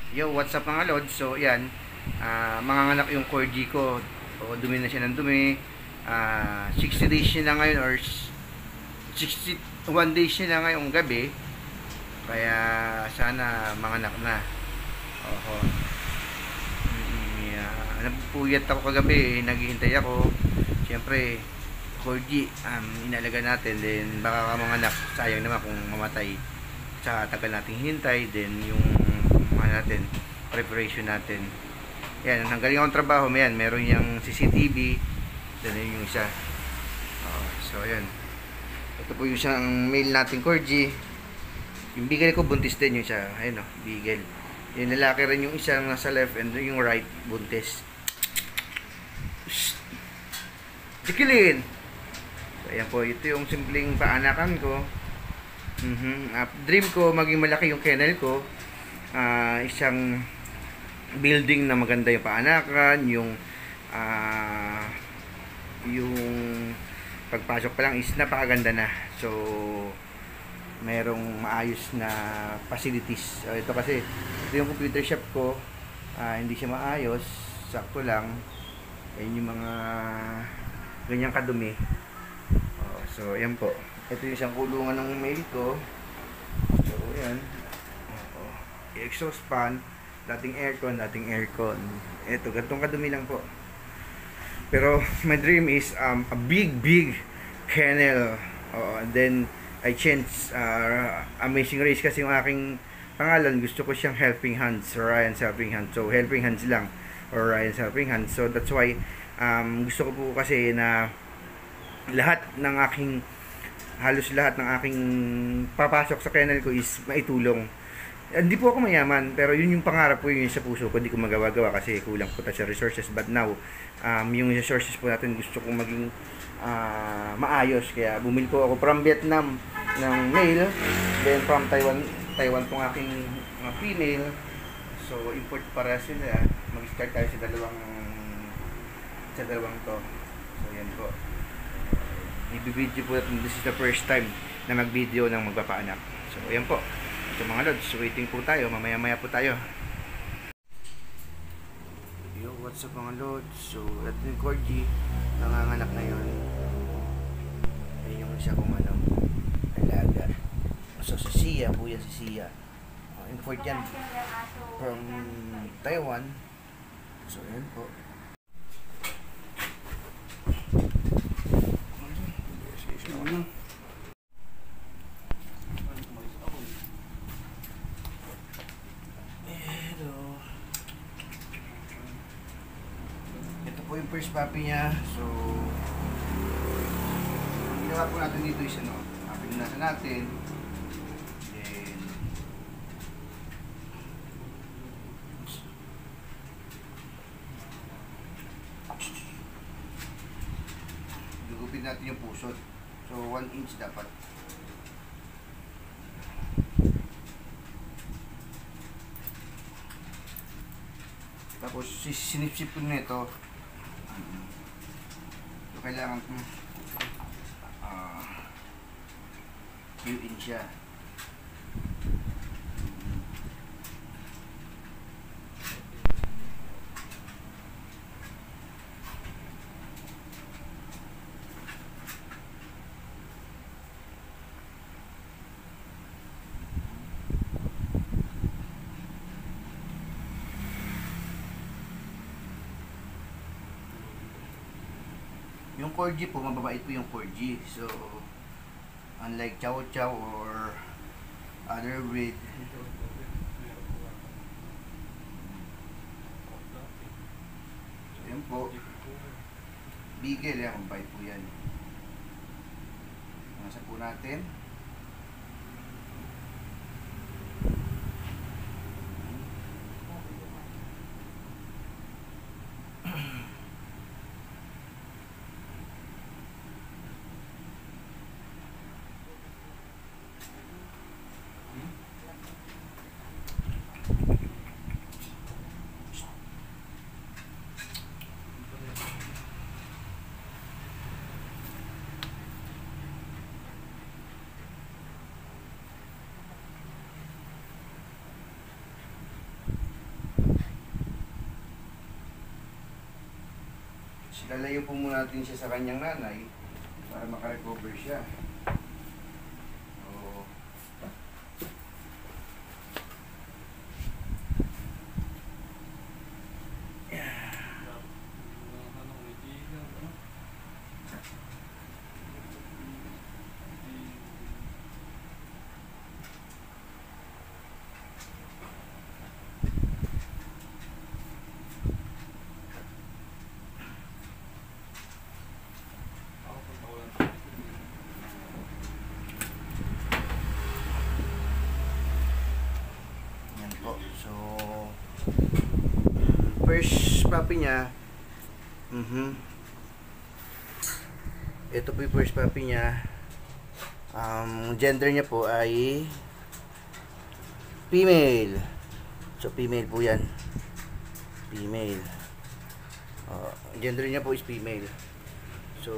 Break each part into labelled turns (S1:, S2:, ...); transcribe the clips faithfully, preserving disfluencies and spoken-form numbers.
S1: Yo, what's up mga lods? So, yan. Uh, manganganak yung corgi ko. O, dumi na siya ng dumi. Uh, sixty days niya na ngayon or sixty-one days niya na ngayong gabi. Kaya, sana manganak na. Oho. Yeah. Nagpuyat ako kagabi. Naghihintay ako. Siyempre, corgi, um, inalaga natin. Then, baka ka manganak. Sayang naman kung mamatay. Sa tagal nating hintay. Then, yung natin, preparation natin. Yan, hanggang akong trabaho, yan, meron yung C C T V, then yung isa. Oh, so, yan. Ito po yung isang male natin, corgi. Yung beagle ko, buntis din yung isa. Ayun o, oh, beagle. Yung lalaki rin yung isa nasa left, and yung right, buntis. Dikilin! So, ayan po, ito yung simpleng paanakan ko. Mm-hmm. Uh, dream ko, maging malaki yung kennel ko. Uh, isang building na maganda yung paanakan, yung uh, yung pagpasok pa lang is napakaganda na. So, merong maayos na facilities. So, ito kasi, ito yung computer shop ko, uh, hindi siya maayos, sakto lang. Ayun yung mga ganyang kadumi. Oh, so, ayan po. Ito yung isang kulungan ng mail ko. So, ayan. Exhaust fan, dating aircon, dating aircon. Ito, gantong kadumi lang po. Pero my dream is um, a big, big kennel. Uh, and then I changed uh, Amazing Race kasi yung aking pangalan, gusto ko siyang Helping Hands, Ryan's Helping Hands. So Helping Hands lang, or Ryan's Helping Hands. So that's why um, gusto ko po kasi na lahat ng aking, halos lahat ng aking papasok sa kennel ko is maitulong. Hindi po ako mayaman, pero yun yung pangarap ko, yun yung sa puso ko. Hindi ko magawa-gawa kasi kulang po tayo sa resources. But now, um, yung resources po natin gusto kong maging uh, maayos. Kaya bumili po ako from Vietnam ng male, then from Taiwan, Taiwan pong aking uh, female. So, import para sila. Mag-start tayo sa dalawang sa dalawang to. So, yan po. I-video po natin. This is the first time na mag-video ng magpapaanak. So, yan po. So mga lods, waiting po tayo, mamaya maya po tayo. Yo, what's up mga lods? So, ito yung corgi, nanganganak na yun. Ayun yung isa kong ano, alaga. So si Sia po yan, si Sia. uh, Import yan from Taiwan. So yan po. Ano? Po yung first puppy niya. So, ginawa po natin dito is ano, pinunasan natin. Then, gugupin natin yung pusot. So, one inch dapat. Tapos, sinipsip po nito. So, kailangan kong uh, view-in siya. Yung corgi po, mababait po yung corgi. So, unlike chow chow or other breed. So, yun po. Beagle, yan, mabait po yan. Nasa po natin. lalayo po muna natin siya sa kanyang nanay para makarecover siya. So, yan po. So, first puppy niya, mhm. Ito po yung first puppy niya. Um, gender niya po ay female. So, female po yan. Female. Uh, gender niya po is female. So,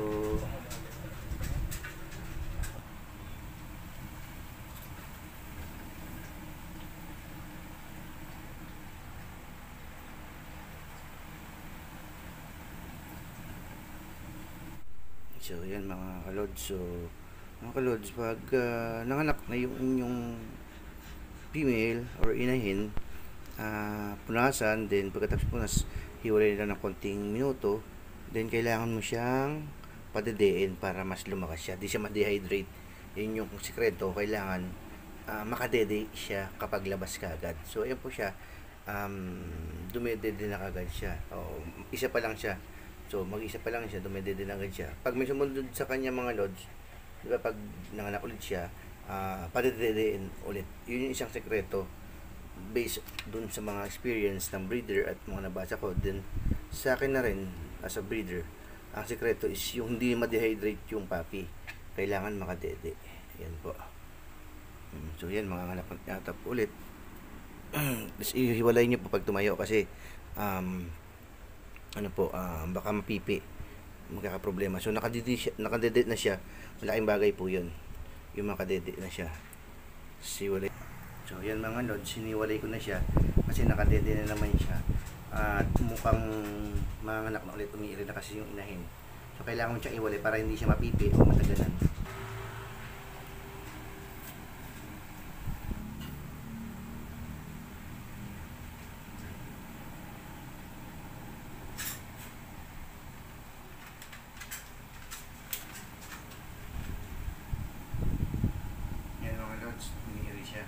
S1: So, yan mga kalods. So, mga kalods, pag uh, nanganak na yung inyong female or inahin, uh, punasan, then pagkatapos punas, hiwalay lang ng konting minuto, then kailangan mo siyang padedein para mas lumakas siya. Di siya ma-dehydrate. Yun yung sikreto. Kailangan uh, makadede siya kapag labas ka agad. So, ayan po siya. Um, dumedede na agad siya. O, isa pa lang siya. So, mag-isa pa lang siya, dumedede na agad siya. Pag may sumunod sa kanya mga lods, di ba, pag nanganak ulit siya, uh, padedein ulit. Yun yung isang sekreto based dun sa mga experience ng breeder at mga nabasa ko. Then, sa akin na rin, as a breeder, ang sekreto is yung hindi ma-dehydrate yung puppy. Kailangan makadede. Yan po. So, yan, mga anak natap ulit. Tapos, ihiwalay nyo po pag tumayo kasi, um, ano po, uh, baka mapipi, magkakaproblema. So, nakadede, siya, nakadede na siya. Malaking bagay po yun. Yung makadede na siya. Siwalay. So, yan mga lods, siniwalay ko na siya kasi nakadede na naman siya. At uh, mukhang mga anak na ulit, umiiri na kasi yung inahin. So, kailangan mo siyang iwalay para hindi siya mapipi o matagalan. Yan mga lods, umiiri siya.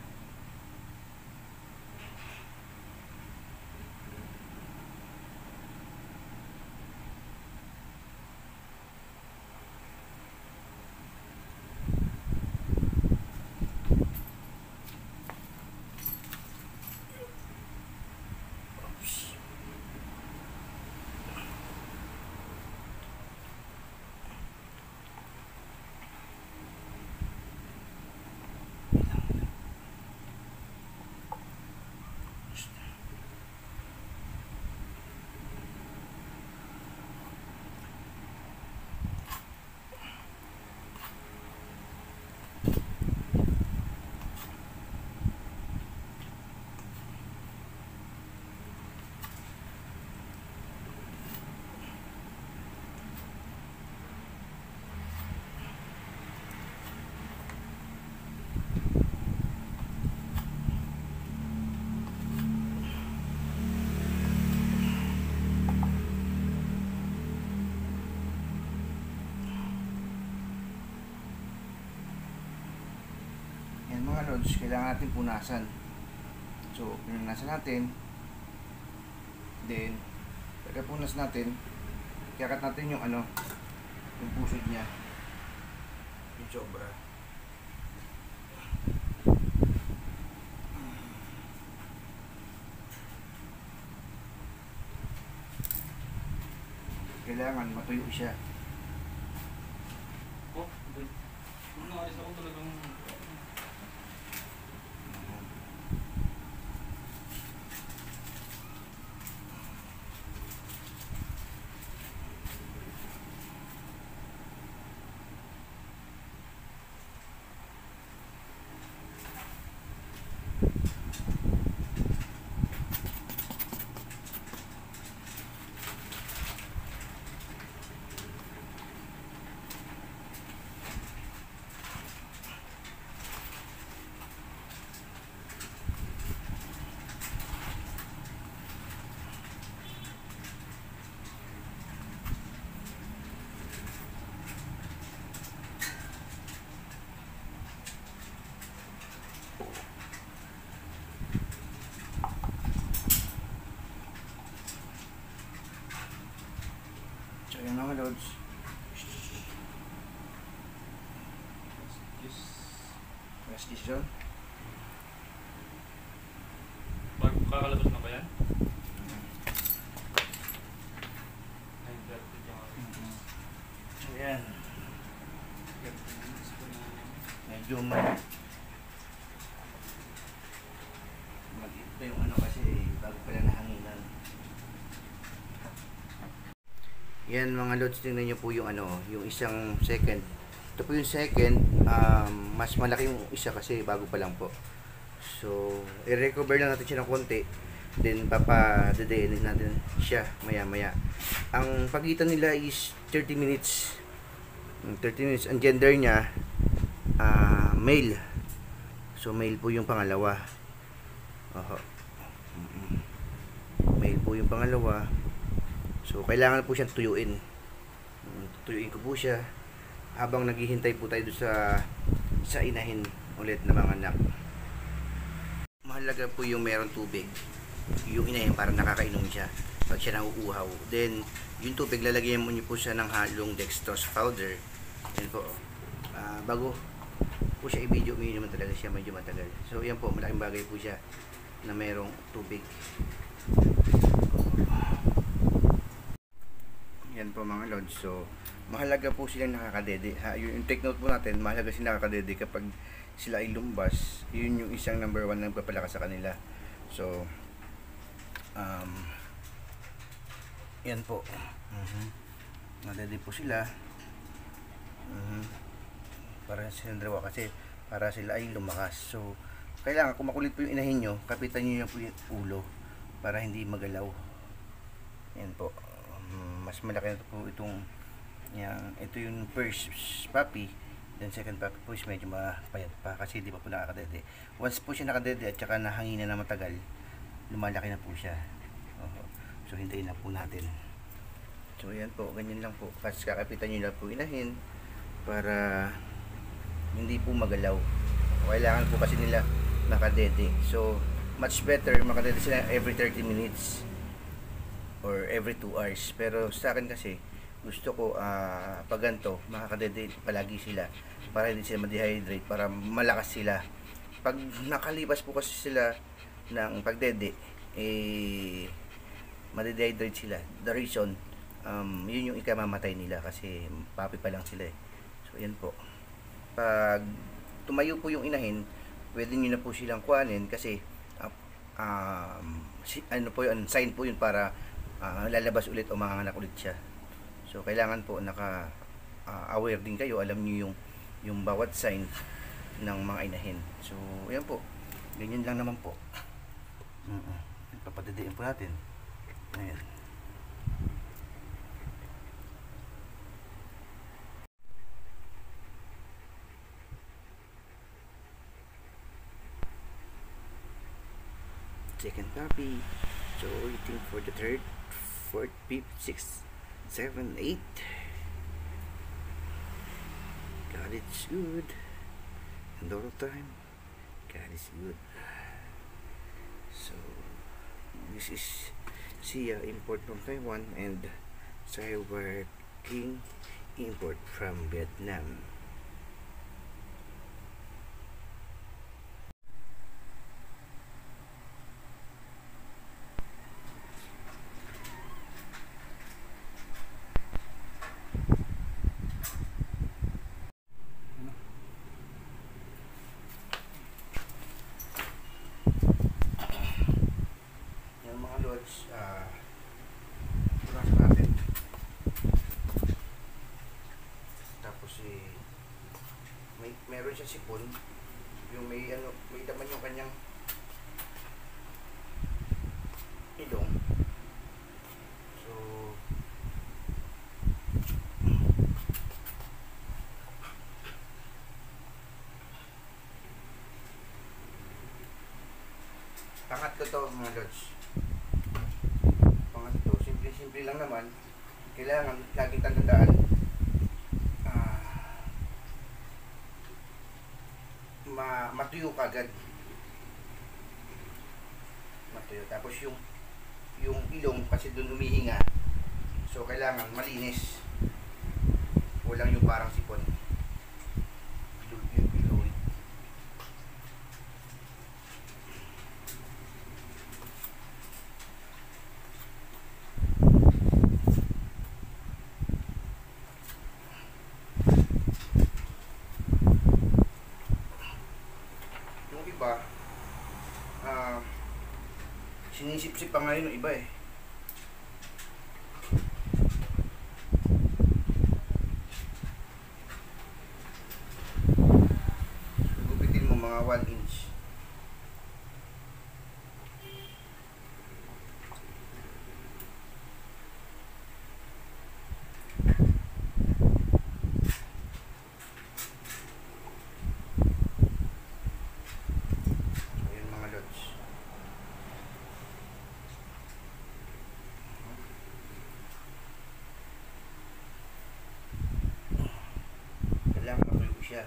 S1: Yan mga lods, kailangan natin punasan. So, pinunasan natin. Then, pagkapunas natin, kakat natin yung ano, yung pusod niya. Yung sobra. Kailangan matuyo siya.
S2: Oh, nung naalis ako talagang
S1: mga lods.
S2: Yes.
S1: Last kiss yun.
S2: Bago kakalabas na ba yan? nine thirty yung
S1: Ayan.
S2: thirty minutes pa na.
S1: Medyo mag... Mag-ip pa yung ano kasi bago pala nahanginan. Yan mga lods, tingnan nyo po yung ano, yung isang second. Ito po yung second, um, mas malaki yung isa kasi bago pa lang po. So, i-recover lang natin siya ng konti. Then, papadadainin natin siya maya maya. Ang pagitan nila is thirty minutes. thirty minutes. Ang gender niya, uh, male. So, male po yung pangalawa. Oho. Male po yung pangalawa. So, kailangan po siyang tuyuin. Tuyuin ko po siya habang naghihintay po tayo sa sa inahin ulit na mga anak. Mahalaga po yung meron tubig. Yung inahin para nakakainom siya pag siya nauuhaw. Then, yung tubig, lalagyan mo niyo po siya ng halong dextrose powder. Yan po. Uh, bago po siya i-video, may naman talaga siya medyo matagal. So, yan po, malaking bagay po siya na merong tubig. Yan po mga lods. So, mahalaga po silang nakakadede. Ha, yung take note po natin, mahalaga silang nakakadede kapag sila ay lumbas. Yun yung isang number one na nagpapalakas sa kanila. So, um, yan po. Uh-huh. Nadede po sila. Uh-huh. Para silang dalawa kasi para sila ay lumakas. So, kailangan kung makulit po yung inahin nyo, kapitan nyo yung po yung ulo para hindi magalaw. Yan po. Mas malaki na po itong yan, ito yung first puppy, then second puppy po is medyo mapayat pa kasi hindi pa po nakakadede. Once po siya nakadede at saka nahangina na matagal, lumalaki na po siya. Uh, so hintayin na po natin. So yan po, ganyan lang po. Kasi kakapitan nyo lang po inahin para hindi po magalaw. Kailangan po kasi nila nakadede. So much better makadede sila every thirty minutes or every two hours. Pero sa akin kasi gusto ko uh, pag ganito makakadede palagi sila para hindi sila ma-dehydrate, para malakas sila. Pag nakalipas po kasi sila ng pagdede, eh ma-dehydrate sila. The reason, um, yun yung ikamamatay nila kasi papi pa lang sila eh. So yan po, pag tumayo po yung inahin, pwede nyo na po silang kuhanin kasi uh, um, si, ano po yun, sign po yun para Uh, lalabas ulit o manganganak ulit siya. So kailangan po naka uh, aware din kayo, alam niyo yung yung bawat sign ng mga inahin. So ayan po, ganyan lang naman po. Uh-uh. Papadedein po natin. Ayan. Second puppy. So waiting for the third, fourth, fifth, sixth, seven, eight. God, it's good. And all the time, God is good. So this is Sia import from Taiwan and Cyber King import from Vietnam. Uh, punasan natin. Tapos eh, may meron siya sipon, yung may ano, may daman yung kanyang ilong. So pangatlo to mga lods. Simple lang naman, kailangan laging tandaan uh, ma matuyo kagad, matuyo. Tapos yung yung ilong kasi doon humihinga, so kailangan malinis. Kulang yung parang sipon. Yung fluid. Yung iba, ah, sinisip-sip pa ngayon ng iba eh. Gupitin mo mga one inch. Ayun mga lods. Kailangan matuyo siya.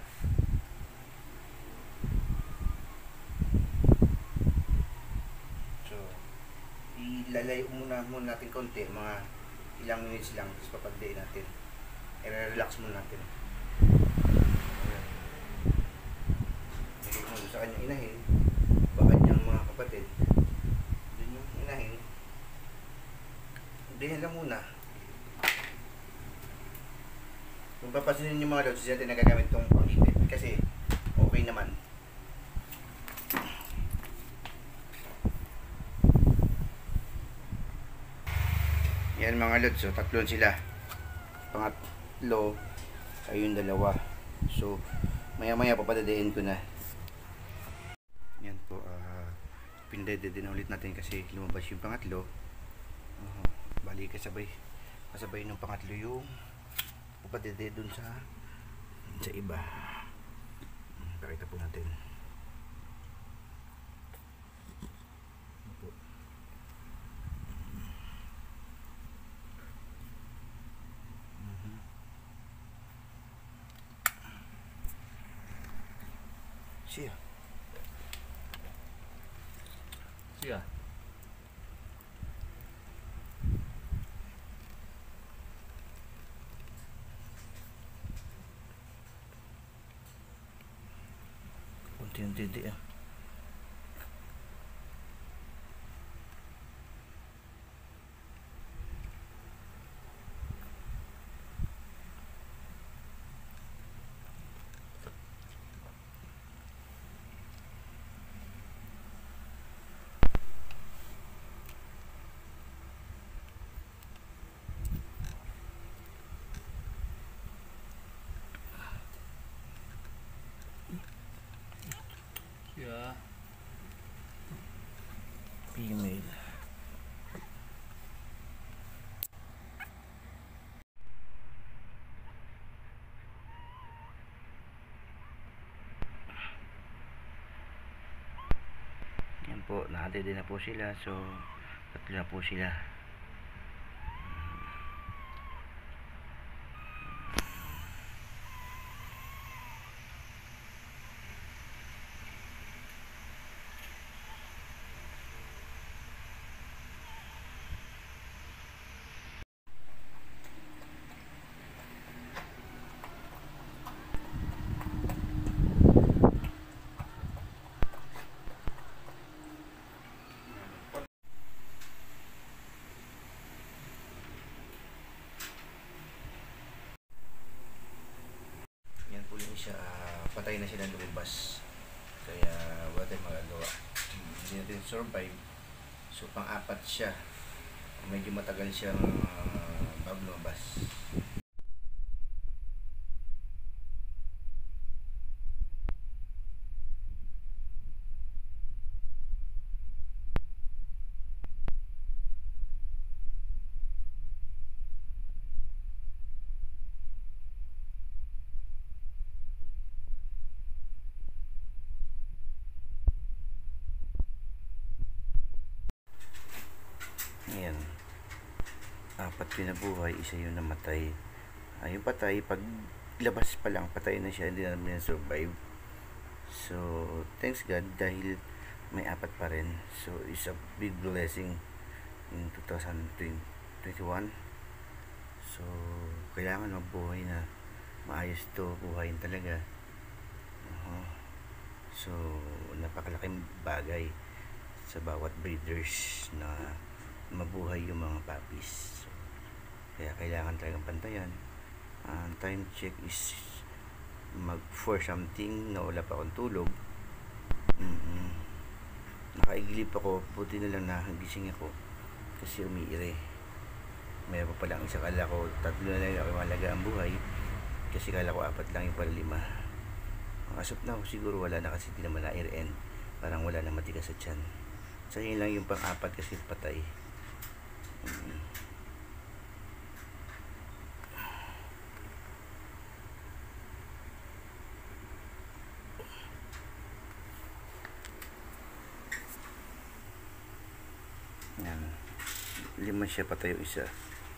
S1: So, ilalayo muna muna natin konti, mga ilang minutes lang, tapos papagdayin natin. I-relax muna natin. Ayan. Lagay mo doon sa kanyang inahin, baka niyang mga kapatid. Doon yung inahin. Diyan lang muna. Kung papansinin yung mga lods, natin nagagamit itong pang-ipit kasi okay naman. Yan mga lods, so tatlon sila. Pangatlo ay yung dalawa. So maya maya papadadain ko na. Yan po, uh, pinadadin na ulit natin kasi lumabas yung pangatlo. uh, Bali kasabay kasabay ng pangatlo yung papadadain dun sa sa iba. Pakita po natin. Siya.
S2: Siya.
S1: Unti-unti ah.
S2: Siya.
S1: Female. Yan po, nakatid na po sila. So, tatlo na po sila. Yan po yung isa, uh, patay na sila lumabas. Kaya wala tayong magagawa. Hindi natin survive. So pang-apat siya. Medyo matagal siyang uh, bago lumabas. Ayan. Apat pinabuhay, isa yung namatay. Ah, yung patay, pag labas pa lang, patay na siya, hindi na namin survive. So, thanks God dahil may apat pa rin. So, it's a big blessing in twenty twenty-one. So, kailangan mabuhay na maayos to buhayin talaga. Oo. So napakalaking bagay sa bawat breeders na mabuhay yung mga puppies. So, kaya kailangan talagang pantayan. Ang time check is mag for something na wala pa akong tulog. Mm-hmm. Nakaigilip ako, buti na lang na gising ako kasi umiire. Mayroon pa palang isa, kala ko tatlo na lang ako malaga ang buhay kasi kala ko apat lang yung pala lima. As of now siguro wala na kasi di naman na-air-end, parang wala na matigas sa tiyan. So yun lang yung pang-apat kasi patay. Hmm. Yan. Lima siya, patay yung isa.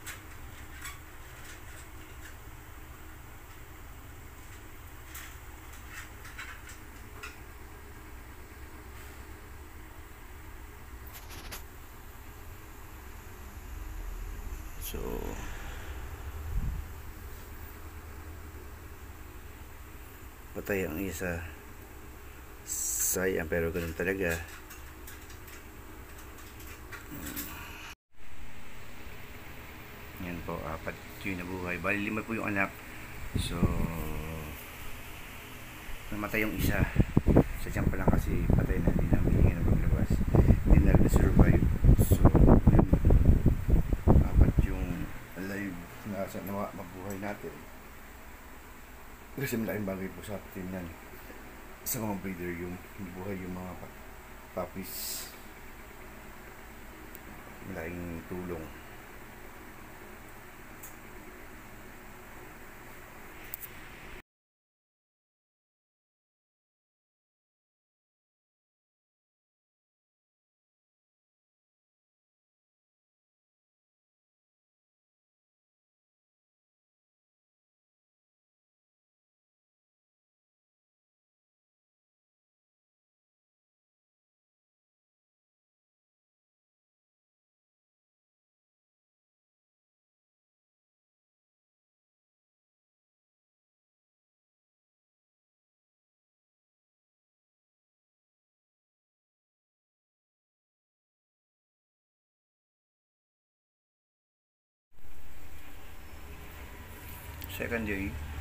S1: So patay ang isa, sayang pero ganun talaga. Yan po, apat yung nabuhay, bali lima po yung anak. So namatay yung isa sa tiyan pa lang kasi patay na, hindi na humihingi na paglabas, hindi na rin survive. So yun, apat yung alive na sa nawa mabuhay natin. Kasi malaking bagay po sa atin yan, sa mga breeder, yung buhay yung mga puppies. Malaking tulong. Second day,